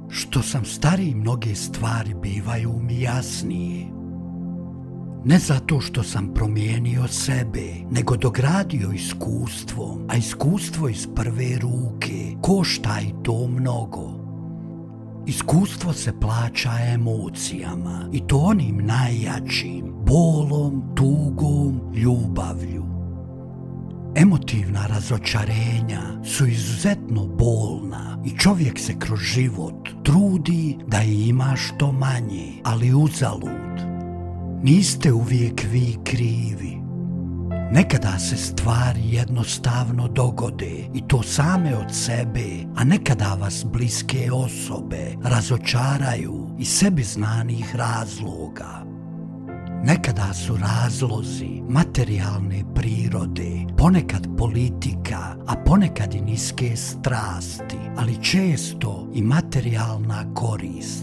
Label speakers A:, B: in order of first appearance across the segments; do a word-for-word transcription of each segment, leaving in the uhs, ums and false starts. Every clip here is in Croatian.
A: Što sam stariji, mnoge stvari bivaju mi jasnije. Ne zato što sam promijenio sebe, nego dogradio iskustvo, a iskustvo iz prve ruke košta i to mnogo. Iskustvo se plaća emocijama, i to onim najjačim, bolom, tugom, ljubavlju. Emotivna razočarenja su izuzetno bolna i čovjek se kroz život trudi da ih ima što manje, ali uzalud. Niste uvijek vi krivi. Nekada se stvari jednostavno dogode i to same od sebe, a nekada vas bliske osobe razočaraju iz sebi znanih razloga. Nekada su razlozi materijalne prirode, ponekad politika, a ponekad i niske strasti, ali često i materijalna korist.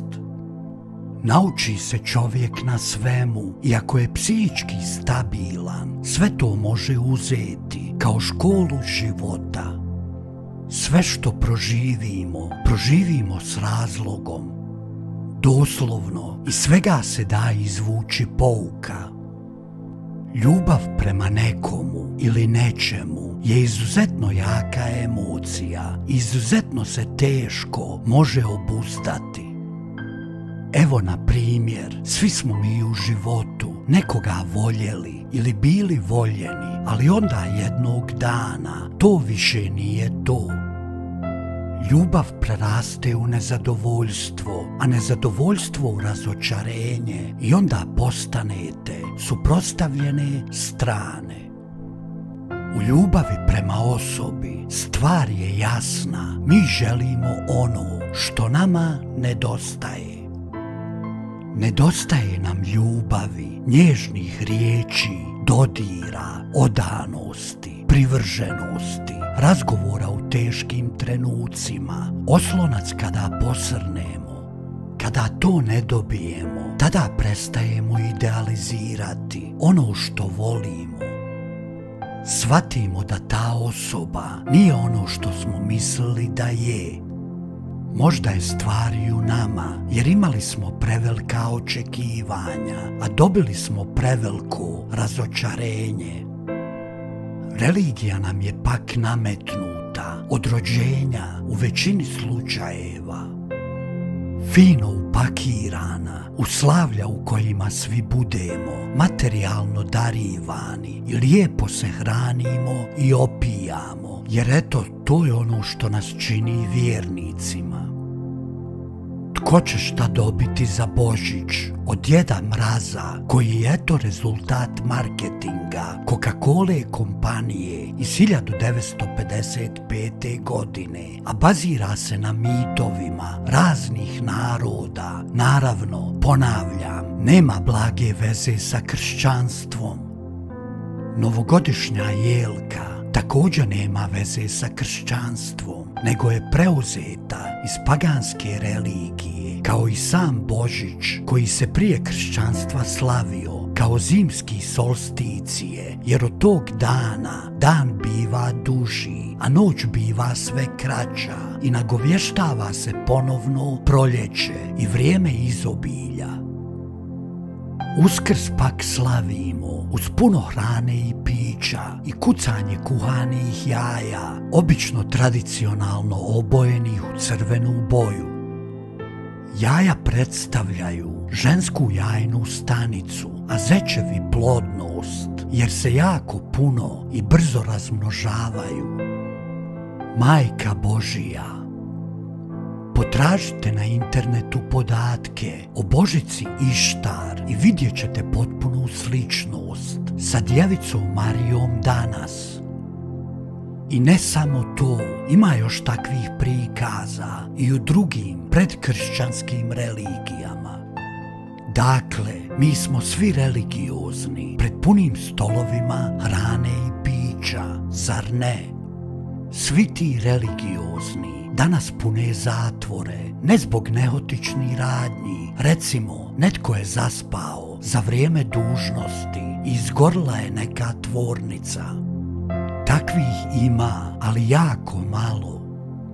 A: Nauči se čovjek na svemu i ako je psihički stabilan, sve to može uzeti kao školu života. Sve što proživimo, proživimo s razlogom. Doslovno, iz svega se da izvući pouka. Ljubav prema nekomu ili nečemu je izuzetno jaka emocija, izuzetno se teško može obuzdati. Evo na primjer, svi smo mi u životu nekoga voljeli ili bili voljeni, ali onda jednog dana to više nije to. Ljubav preraste u nezadovoljstvo, a nezadovoljstvo u razočarenje i onda postanete suprotstavljene strane. U ljubavi prema osobi stvar je jasna, mi želimo ono što nama nedostaje. Nedostaje nam ljubavi, nježnih riječi, dodira, odanosti, privrženosti, razgovora u teškim trenucima, oslonac kada posrnemo. Kada to ne dobijemo, tada prestajemo idealizirati ono što volimo. Shvatimo da ta osoba nije ono što smo mislili da je. Možda je stvar i u nama, jer imali smo prevelika očekivanja, a dobili smo preveliko razočarenje. Religija nam je pak nametnuta od rođenja u većini slučajeva. Fino upakirana, u slavlja u kojima svi budemo, materijalno darivani i lijepo se hranimo i opijamo, jer eto, to je ono što nas čini vjernicima. Tko će šta dobiti za Božić od djeda Mraza, koji je eto rezultat marketinga Coca-Cola kompanije iz hiljadu devetsto pedeset pete. godine, a bazira se na mitovima raznih naroda. Naravno, ponavljam, nema blage veze sa kršćanstvom. Novogodišnja jelka također nema veze sa kršćanstvom, nego je preuzeta iz paganske religije, kao i sam Božić, koji se prije kršćanstva slavio kao zimski solsticije, jer od tog dana dan biva duži, a noć biva sve kraća i nagovještava se ponovno proljeće i vrijeme izobilja. Uskrs pak slavimo uz puno hrane i pića i kucanje kuhanih jaja, obično tradicionalno obojenih u crvenu boju. Jaja predstavljaju žensku jajnu stanicu, a zečevi plodnost, jer se jako puno i brzo razmnožavaju. Majka Božija. Potražite na internetu podatke o Božici Ištar i vidjet ćete potpunu sličnost sa djevicom Marijom danas. I ne samo to, ima još takvih prikaza i u drugim predkršćanskim religijama. Dakle, mi smo svi religiozni pred punim stolovima hrane i pića, zar ne? Svi ti religiozni danas pune zatvore, ne zbog nehotičnih radnji. Recimo, netko je zaspao za vrijeme dužnosti i izgorila je neka tvornica. Takvih ima, ali jako malo.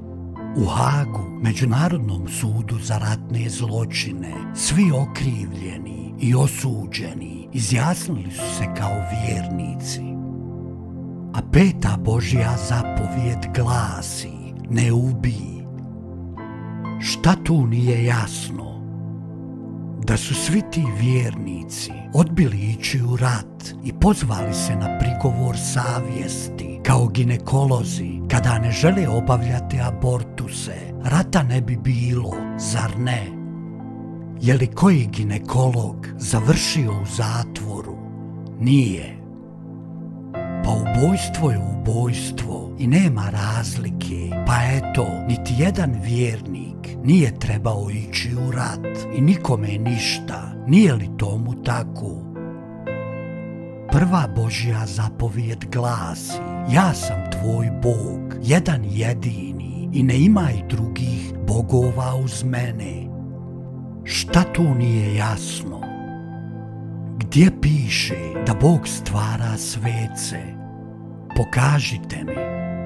A: U Hagu, Međunarodnom sudu za ratne zločine, svi okrivljeni i osuđeni izjasnili su se kao vjernici. A peta Božja zapovijed glasi: ne ubij. Šta tu nije jasno? Da su svi ti vjernici odbili ići u rat i pozvali se na prigovor savjesti kao ginekolozi kada ne žele obavljati abortuse, rata ne bi bilo, zar ne? Je li koji ginekolog završio u zatvoru? Nije. Pa ubojstvo je ubojstvo i nema razlike, pa eto, niti jedan vjernik nije trebao ići u rat i nikome ništa, nije li tomu tako? Prva Božja zapovijed glasi: ja sam tvoj Bog, jedan jedini, i ne imaj drugih bogova uz mene. Šta tu nije jasno? Gdje piše da Bog stvara svece? Pokažite mi.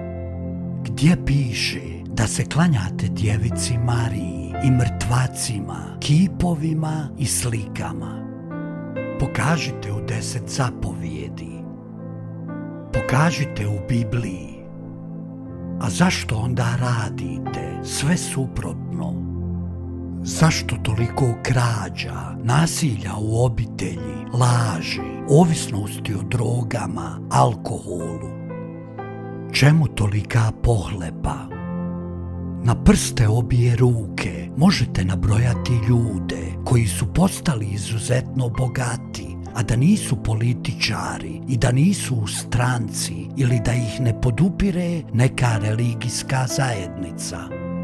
A: Gdje piše da se klanjate djevici Mariji i mrtvacima, kipovima i slikama? Pokažite u deset zapovijedi. Pokažite u Bibliji. A zašto onda radite sve suprotno? Zašto toliko krađa, nasilja u obitelji, laži, ovisnosti o drogama, alkoholu? Čemu tolika pohlepa? Na prste obje ruke možete nabrojati ljude koji su postali izuzetno bogati, a da nisu političari i da nisu u stranci ili da ih ne podupire neka religijska zajednica.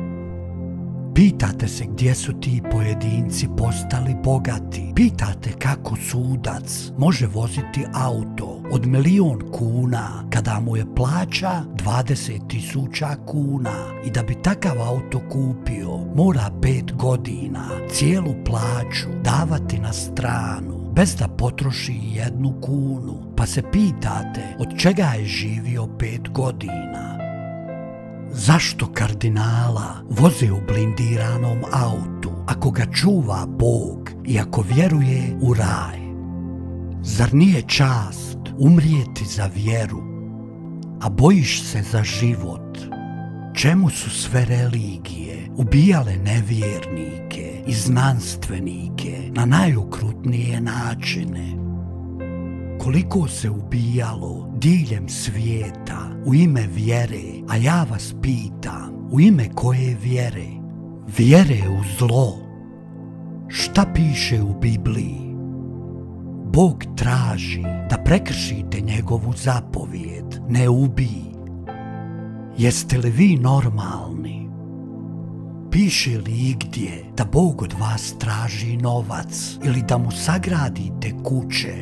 A: Pitate se gdje su ti pojedinci postali bogati. Pitate kako sudac može voziti auto od milion kuna kada mu je plaća dvadeset tisuća kuna i da bi takav auto kupio mora pet godina cijelu plaću davati na stranu bez da potroši jednu kunu. Pa se pitate od čega je živio pet godina. Zašto kardinala voze u blindiranom autu ako ga čuva Bog i ako vjeruje u raj? Zar nije čast umrijeti za vjeru, a bojiš se za život? Čemu su sve religije ubijale nevjernike i znanstvenike na najokrutnije načine? Koliko se ubijalo diljem svijeta u ime vjere, a ja vas pitam, u ime koje vjere? Vjere u zlo. Šta piše u Bibliji? Bog traži da prekršite njegovu zapovijed, ne ubij. Jeste li vi normalni? Piše li igdje da Bog od vas traži novac ili da mu sagradite kuće?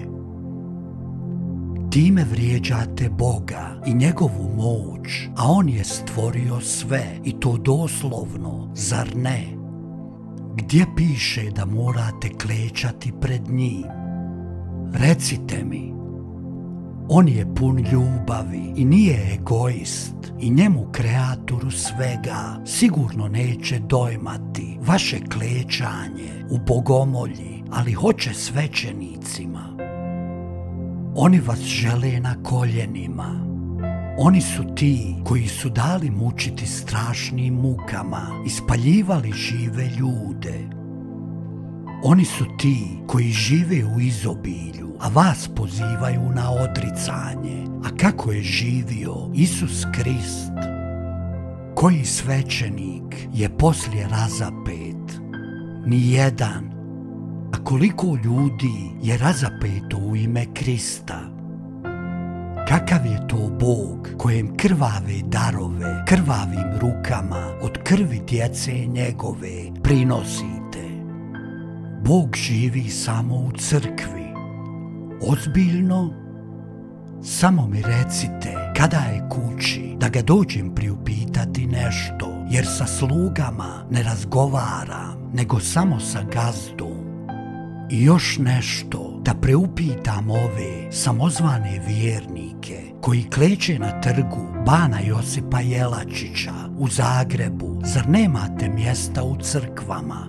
A: Time vrijeđate Boga i njegovu moć, a on je stvorio sve i to doslovno, zar ne? Gdje piše da morate klečati pred njim? Recite mi. On je pun ljubavi i nije egoist i njemu, kreatoru svega, sigurno neće dojmati vaše klečanje u bogomolji, ali hoće svećenicima. Oni vas žele na koljenima. Oni su ti koji su dali mučiti strašnim mukama i spaljivali žive ljude. Oni su ti koji žive u izobilju, a vas pozivaju na odricanje. A kako je živio Isus Krist? Koji svećenik je poslije razapet? Nijedan. A koliko ljudi je razapeto u ime Krista? Kakav je to Bog kojem krvave darove, krvavim rukama od krvi djece njegove prinosite? Bog živi samo u crkvi. Ozbiljno? Samo mi recite kada je kući da ga dođem priupitati nešto, jer sa slugama ne razgovaram, nego samo sa gazdom. I još nešto, da preupitam ove samozvane vjernike, koji kleče na trgu Bana Josipa Jelačića u Zagrebu, zar nemate mjesta u crkvama?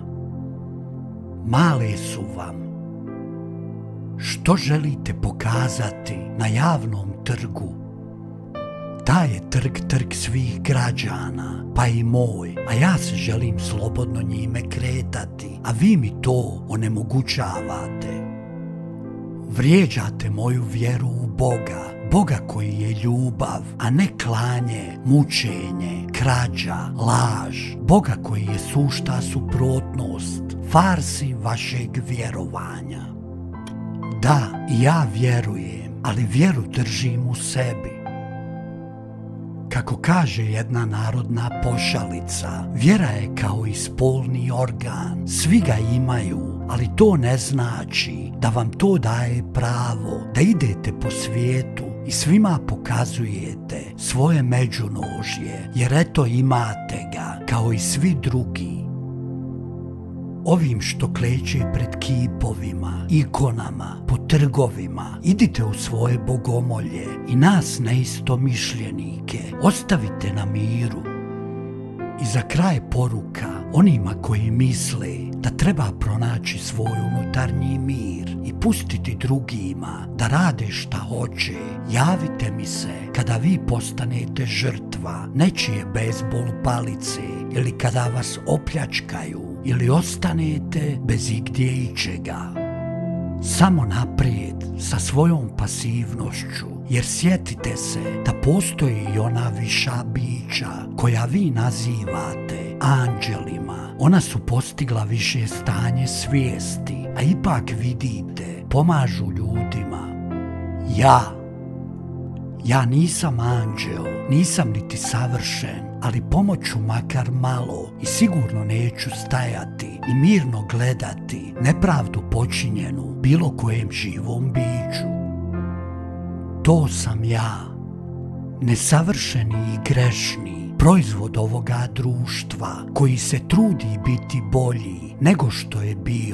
A: Male su vam. Što želite pokazati na javnom trgu? Taj je trg trg svih građana, pa i moj, a ja se želim slobodno njime kretati, a vi mi to onemogućavate. Vrijeđate moju vjeru u Boga, Boga koji je ljubav, a ne klanje, mučenje, krađa, laž, Boga koji je sušta suprotnost, farsi vašeg vjerovanja. Da, ja vjerujem, ali vjeru držim u sebi. Kako kaže jedna narodna pošalica, vjera je kao i spolni organ, svi ga imaju, ali to ne znači da vam to daje pravo da idete po svijetu i svima pokazujete svoje međunožje, jer eto imate ga kao i svi drugi. Ovim što kleče pred kipovima, ikonama, po trgovima, idite u svoje bogomolje i nas neistomišljenike ostavite na miru. I za kraj poruka onima koji misle da treba pronaći svoj unutarnji mir i pustiti drugima da rade šta hoće, javite mi se kada vi postanete žrtva nečije bejzbol palice ili kada vas opljačkaju ili ostanete bez igdje ičega. Samo naprijed sa svojom pasivnošću, jer sjetite se da postoji i ona viša bića koja vi nazivate anđelima. Ona su postigla više stanje svijesti, a ipak vidite, pomažu ljudima. Ja, ja nisam anđeo, nisam niti savršen, ali pomoću makar malo i sigurno neću stajati i mirno gledati nepravdu počinjenu bilo kojem živom biću. To sam ja, nesavršeni i grešni, proizvod ovoga društva koji se trudi biti bolji nego što je bio.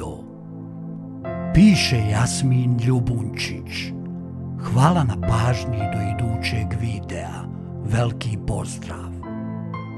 A: Piše Jasmin Ljubunčić. Hvala na pažnji do idućeg videa. Veliki pozdrav!